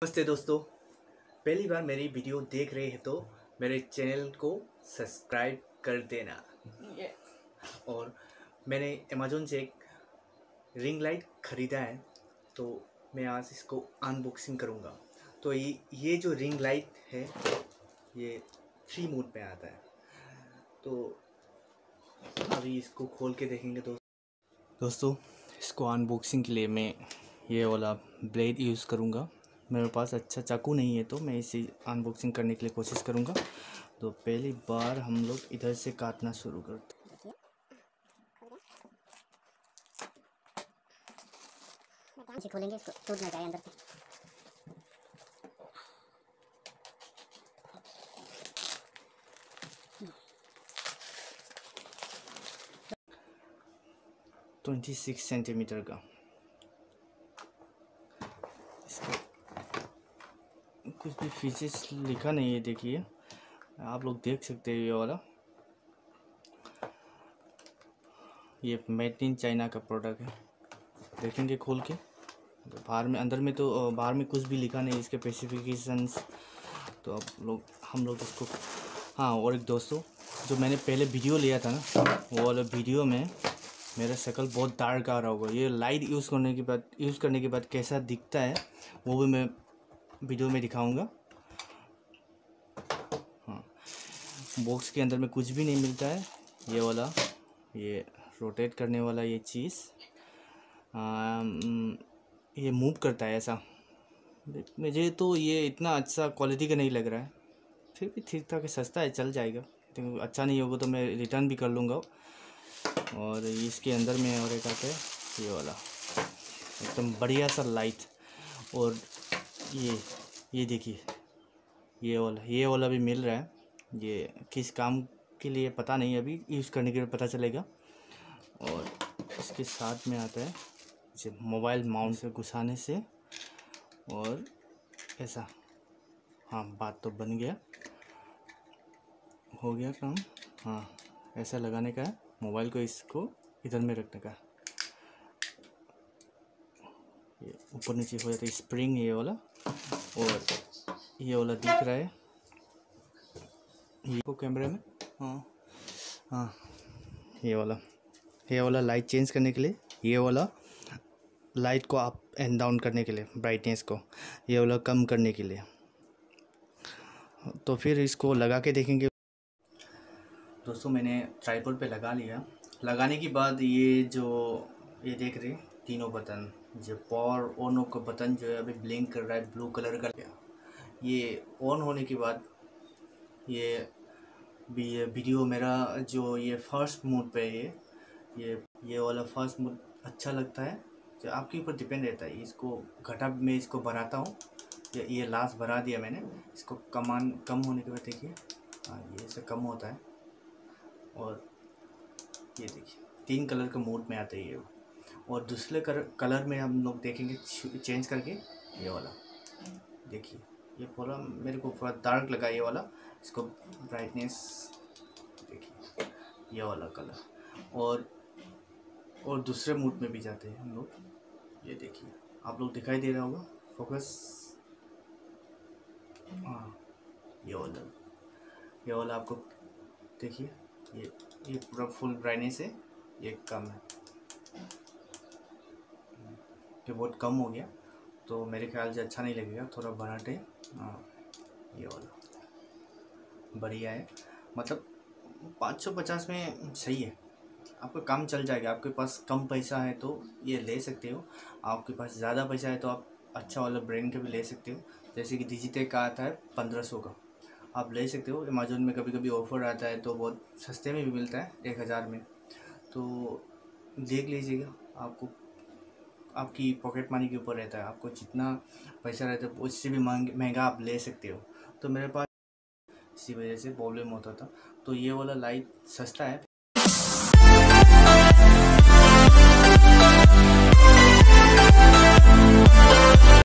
नमस्ते दोस्तों, पहली बार मेरी वीडियो देख रहे हैं तो मेरे चैनल को सब्सक्राइब कर देना। और मैंने अमेज़न से एक रिंग लाइट ख़रीदा है, तो मैं आज इसको अनबॉक्सिंग करूँगा। तो ये जो रिंग लाइट है ये 3 मोड में आता है। तो अभी इसको खोल के देखेंगे। दोस्तों इसको अनबॉक्सिंग के लिए मैं ये वाला ब्लेड यूज़ करूँगा। मेरे पास अच्छा चाकू नहीं है तो मैं इसे अनबॉक्सिंग करने के लिए कोशिश करूँगा। तो पहली बार हम लोग इधर से काटना शुरू करते हैं। खोलेंगे इसको, टूट ना जाए अंदर से। तो 26 सेंटीमीटर का इसका कुछ भी फीचर्स लिखा नहीं है। देखिए आप लोग देख सकते हैं ये वाला, ये मेड इन चाइना का प्रोडक्ट है। देखेंगे खोल के बाहर में, अंदर में तो बाहर में कुछ भी लिखा नहीं इसके स्पेसिफिकेशंस। तो हम लोग इसको और एक दोस्तों, जो मैंने पहले वीडियो लिया था ना, वो वाला वीडियो में मेरा शक्ल बहुत डार्क आ रहा होगा। ये लाइट यूज़ करने के बाद कैसा दिखता है वो भी मैं वीडियो में दिखाऊंगा। बॉक्स के अंदर में कुछ भी नहीं मिलता है। ये वाला, ये रोटेट करने वाला ये चीज़ ये मूव करता है ऐसा। मुझे तो ये इतना अच्छा क्वालिटी का नहीं लग रहा है, फिर भी ठीक ठाक सस्ता है, चल जाएगा। तो अच्छा नहीं होगा तो मैं रिटर्न भी कर लूँगा। और इसके अंदर में और एक आता है ये वाला एकदम बढ़िया सा लाइट। और ये देखिए ये वाला भी मिल रहा है। ये किस काम के लिए पता नहीं, अभी यूज़ करने के लिए पता चलेगा। और इसके साथ में आता है इसे मोबाइल माउंट से घुसाने से, और ऐसा बात तो बन गया, हो गया काम। ऐसा लगाने का है मोबाइल को, इसको इधर में रखने का। ये ऊपर नीचे हो जाता है स्प्रिंग ये वाला। और ये वाला दिख रहा है ये को कैमरे में। ये वाला लाइट चेंज करने के लिए, ये वाला लाइट को अप एंड डाउन करने के लिए, ब्राइटनेस को ये वाला कम करने के लिए। तो फिर इसको लगा के देखेंगे। दोस्तों मैंने ट्राइपॉड पे लगा लिया। लगाने के बाद ये देख रहे तीनों बटन, जो पावर ऑन ऑफ का बटन जो है अभी ब्लिंक कर रहा है ब्लू कलर का। ये ऑन होने के बाद ये वीडियो मेरा जो ये फर्स्ट मोड पे है, ये वाला फर्स्ट मोड अच्छा लगता है। जो आपके ऊपर डिपेंड रहता है, इसको घटा मैं इसको बढ़ाता हूँ। ये लास्ट बढ़ा दिया मैंने। इसको कम होने के बाद देखिए ये ऐसे कम होता है। और ये देखिए 3 कलर का मोड में आता है ये। और दूसरे कलर में हम लोग देखेंगे चेंज करके। ये वाला देखिए, ये पूरा मेरे को पूरा डार्क लगा ये वाला। इसको ब्राइटनेस देखिए, ये वाला कलर। और दूसरे मोड में भी जाते हैं हम लोग। ये देखिए आप लोग दिखाई दे रहा होगा फोकस। ये वाला आपको देखिए, ये पूरा फुल ब्राइटनेस है, ये कम है, ये बहुत कम हो गया। तो मेरे ख्याल से अच्छा नहीं लगेगा, थोड़ा बढ़ाते। ये वाला बढ़िया है, मतलब 550 में सही है, आपका काम चल जाएगा। आपके पास कम पैसा है तो ये ले सकते हो, आपके पास ज़्यादा पैसा है तो आप अच्छा वाला ब्रांड का भी ले सकते हो। जैसे कि डिजिटेक का आता है 1500 का, आप ले सकते हो। अमेज़न में कभी कभी ऑफ़र आता है तो बहुत सस्ते में भी मिलता है 1000 में। तो देख लीजिएगा, आपको आपकी पॉकेट मनी के ऊपर रहता है, आपको जितना पैसा रहता है उससे भी महंगा आप ले सकते हो। तो मेरे पास इसी वजह से प्रॉब्लम होता था। तो ये वाला लाइट सस्ता है।